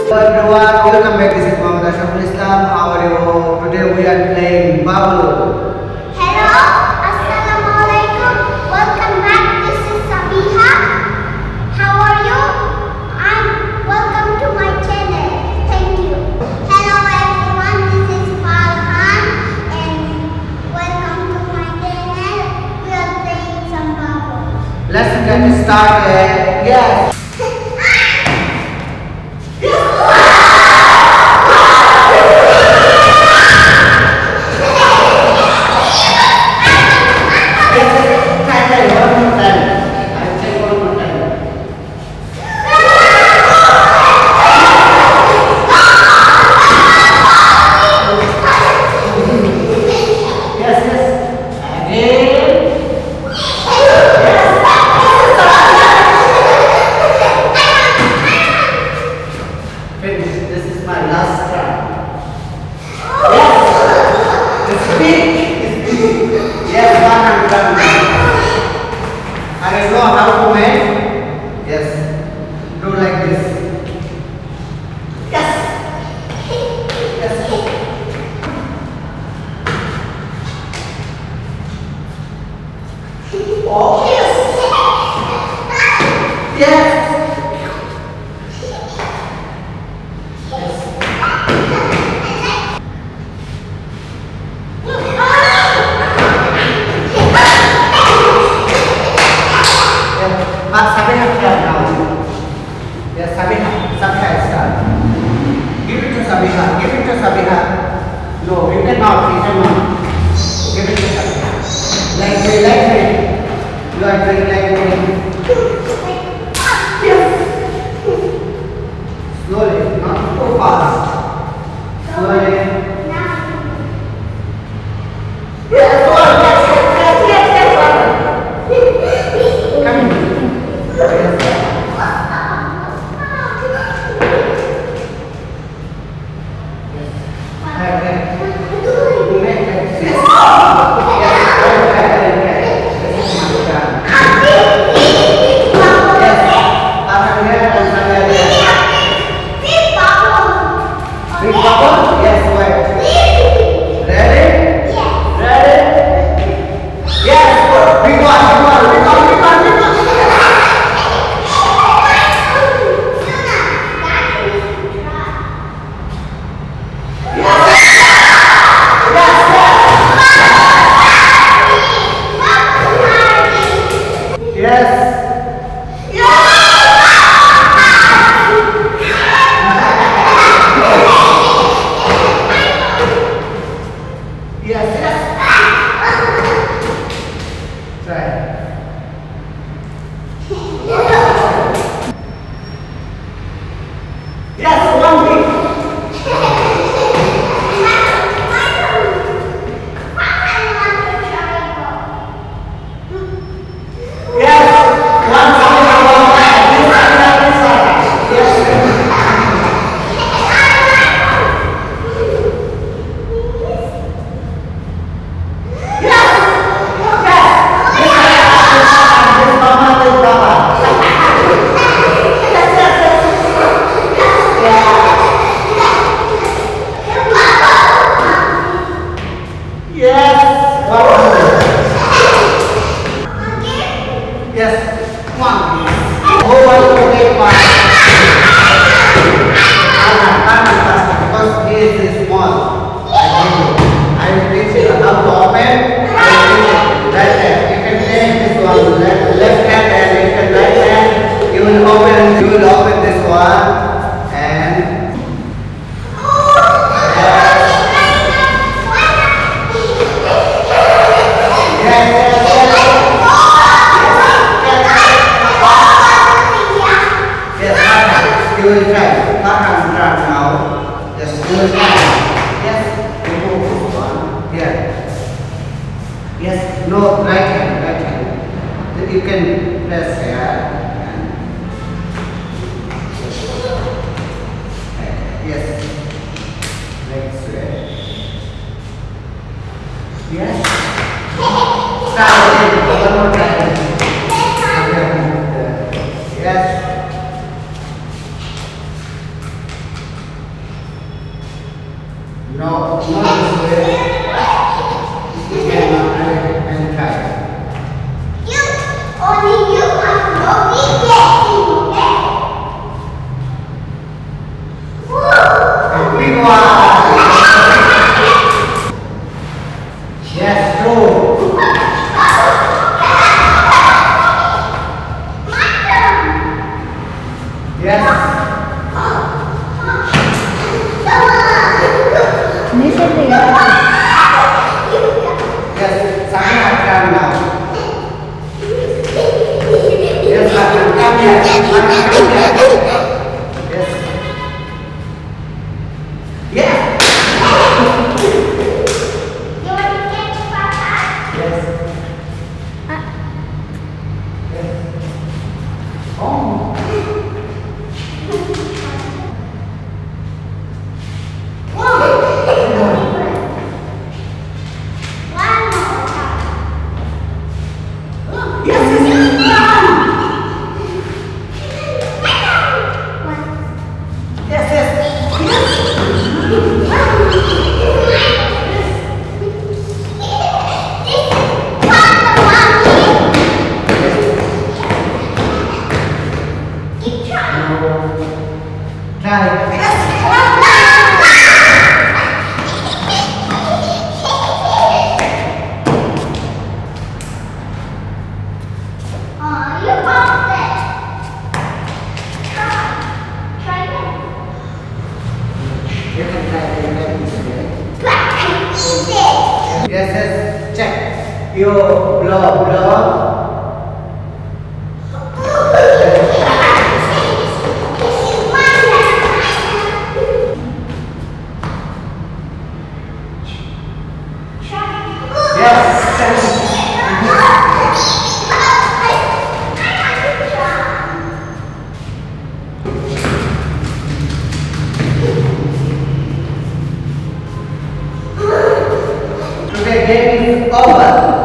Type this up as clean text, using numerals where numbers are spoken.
everyone, welcome back. This is Muhammad Islam. How are you? Today we are playing Bubble. Hello, Assalamualaikum. Welcome back. This is Sabiha. How are you? And welcome to my channel. Thank you. Hello everyone. This is Farhan and welcome to my channel. We are playing some bubbles. Let's get started. Yes. Oh, yes. Yes. Sabiha now. Yes, Sabiha is done. Give it to Sabiha. Give it to Sabiha. No, you cannot. Give it to Sabiha. Like me. You are doing like me. Yes. Slowly, not too fast. Slowly. Yes, come here. Yes, no, right hand. You can press here. Yes. Next way. Yes. Start again. One more time. Yes. Try. You bombed it. Try again. You can try this way. Eat it. Yes, yes, check. You blow. Today game is over.